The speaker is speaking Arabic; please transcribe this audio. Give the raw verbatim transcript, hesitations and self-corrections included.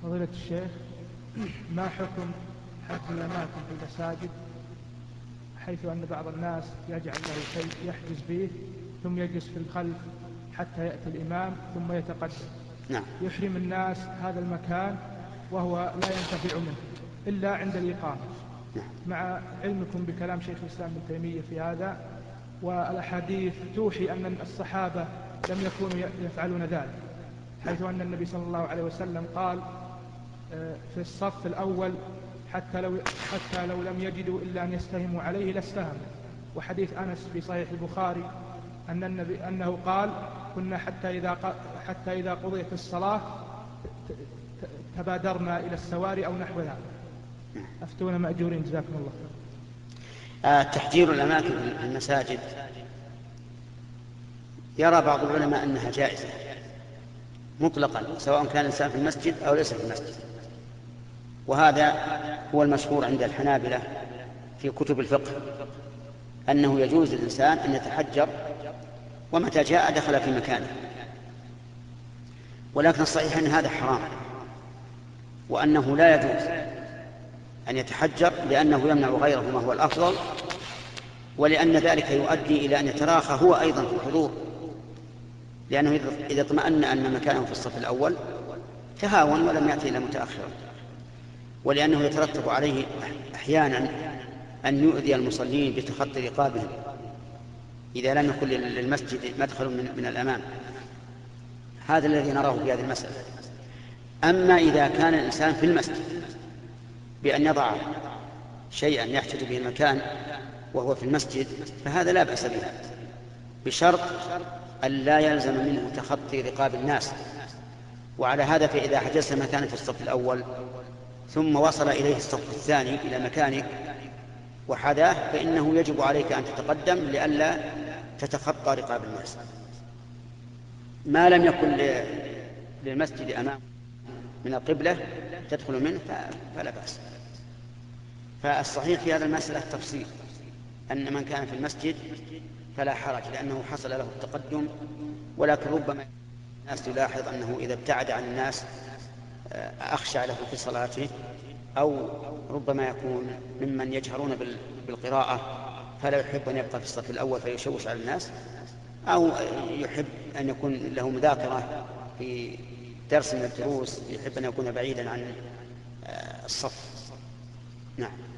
فضيلة الشيخ، ما حكم حجز الأماكن في المساجد حيث أن بعض الناس يجعل له شيء يحجز به ثم يجلس في الخلف حتى يأتي الإمام ثم يتقدم؟ نعم. يحرم الناس هذا المكان وهو لا ينتفع منه إلا عند الإقامة، نعم. مع علمكم بكلام شيخ الإسلام ابن تيمية في هذا، والأحاديث توحي أن الصحابة لم يكونوا يفعلون ذلك، حيث أن النبي صلى الله عليه وسلم قال في الصف الأول حتى لو, حتى لو لم يجدوا إلا أن يستهموا عليه لاستهموا. وحديث أنس في صحيح البخاري أن النبي أنه قال كنا حتى إذا, حتى إذا قضيت الصلاة تبادرنا إلى السواري أو نحو ذلك. أفتونا مأجورين جزاكم الله خير. تحجير الأماكن في المساجد يرى بعض العلماء أنها جائزة مطلقا، سواء كان الإنسان في المسجد أو ليس في المسجد، وهذا هو المشهور عند الحنابلة في كتب الفقه، أنه يجوز للإنسان أن يتحجر ومتى جاء دخل في مكانه. ولكن الصحيح أن هذا حرام، وأنه لا يجوز أن يتحجر لأنه يمنع غيره ما هو الأفضل، ولأن ذلك يؤدي إلى أن يتراخى هو أيضا في الحضور، لأنه إذا اطمأن أن مكانه في الصف الأول تهاون ولم يأتي إلى متأخرا، ولأنه يترتب عليه أحيانا أن يؤذي المصلين بتخطي رقابهم إذا لم يكن للمسجد مدخل من, من الأمام. هذا الذي نراه في هذه المسألة. أما إذا كان الإنسان في المسجد بأن يضع شيئا يحتج به المكان وهو في المسجد فهذا لا بأس به، بشرط أن لا يلزم منه تخطي رقاب الناس. وعلى هذا فإذا حجزت مكانا في الصف الأول ثم وصل إليه الصف الثاني إلى مكانك وحذاه فإنه يجب عليك أن تتقدم لئلا تتخطى رقاب الناس. ما لم يكن للمسجد أمام من القبلة تدخل منه فلا بأس. فالصحيح في هذا المسألة التفصيل، أن من كان في المسجد فلا حرج لأنه حصل له التقدم، ولكن ربما الناس تلاحظ أنه إذا ابتعد عن الناس أخشع له في صلاته، أو ربما يكون ممن يجهرون بالقراءة فلا يحب أن يبقى في الصف الأول فيشوش على الناس، أو يحب أن يكون له مذاكرة في درس من الدروس يحب أن يكون بعيدا عن الصف. نعم.